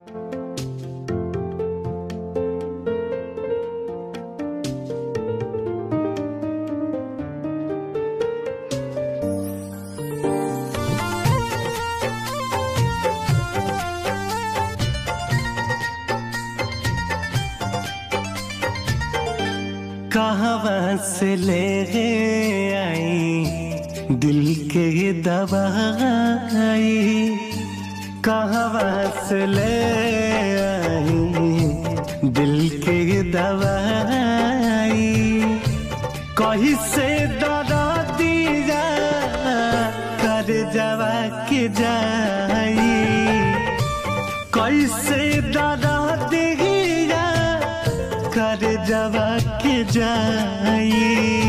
कहाँ से ले आई दिल के दवाई, कहाँ से ले आई दिल के दवाई, कहीं से दरा दिया कर जवा के जाई, कैसे दरा दिया कर जवा के जाई,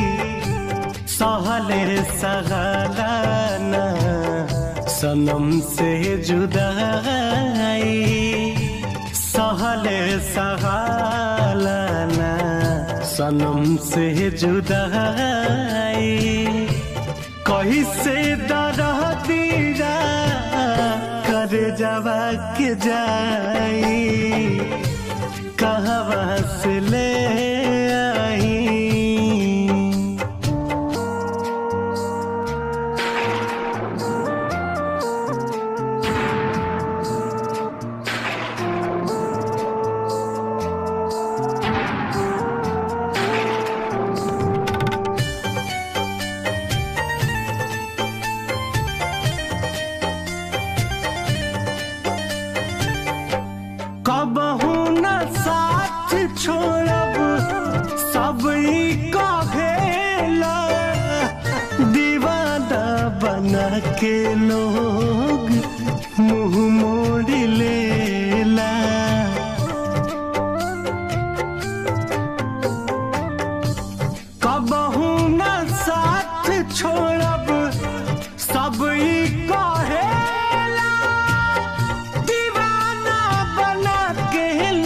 सहले सहलाना सनम से जुदाई, सहले सहलाना सनम से जुदाई, कहीं से दरा दिया कर जवा के जाई, कहाँ से ले आई। कबहू न साथ छोड़ब सब कहेला, दीवाना बना के लोग मुँह मोड़ लेला, कबहू न साथ छोड़ब सब कहेला, दीवाना बना के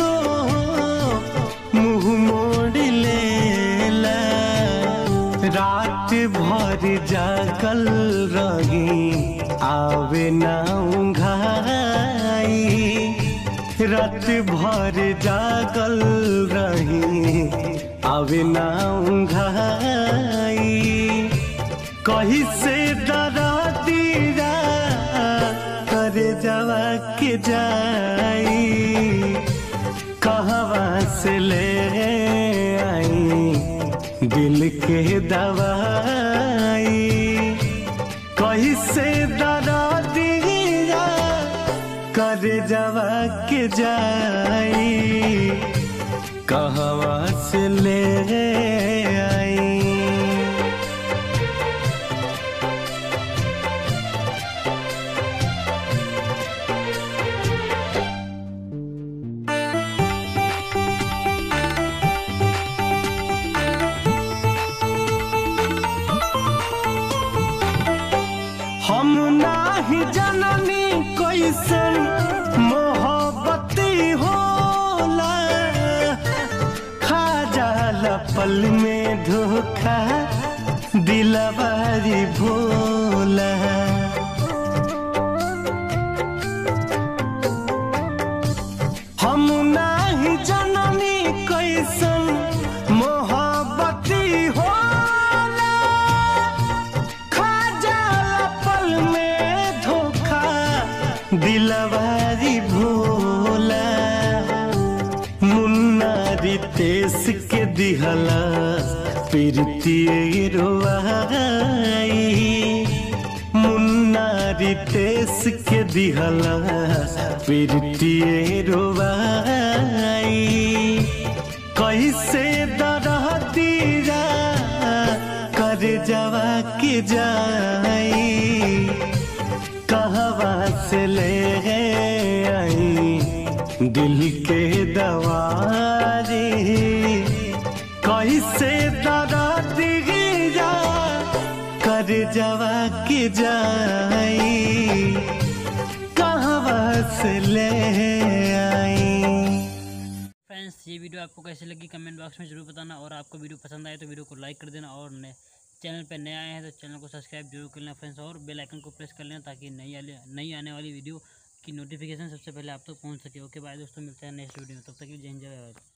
लोग मुँह मोड़ लेला, रात भर जागल रही आवे ना उंघाई, रात भर जागल रही आवे ना उंघाई, कहीं से दरा दिया कर जवा के जाई, कहाँ से ले आई दिल के दवाई, कहीं से दरा दिया कर जवा के जाई, कहाँ से ले आई। हम नाही जननी कैसन मोहब्बती होला, खा जाला पल में धोखा दिलवारी भोला, हम नाही जननी कैसन मोहब्बती होला, दिलवारी भोला, मुन्ना रितेश के दिहला प्रीतिये रोवाई, मुन्ना रितेश के दिहला प्रीतिये रोवाई, कैसे दरा दिया कर जवा के जाई, कहाँ से ले आई दिल के दवाई, कैसे दरा दिया कर जवा के जाई, कहाँ से ले आई। फ्रेंड्स, ये वीडियो आपको कैसे लगी कमेंट बॉक्स में जरूर बताना, और आपको वीडियो पसंद आए तो वीडियो को लाइक कर देना, और चैनल पर नए आए हैं तो चैनल को सब्सक्राइब जरूर कर लेना फ्रेंड्स, और बेल आइकन को प्रेस कर लेना ताकि नई आने वाली वीडियो की नोटिफिकेशन सबसे पहले आप तक पहुंच सके। ओके बाय दोस्तों, मिलते हैं नेक्स्ट वीडियो में, तब तक के लिए जय हिंद जय भारत।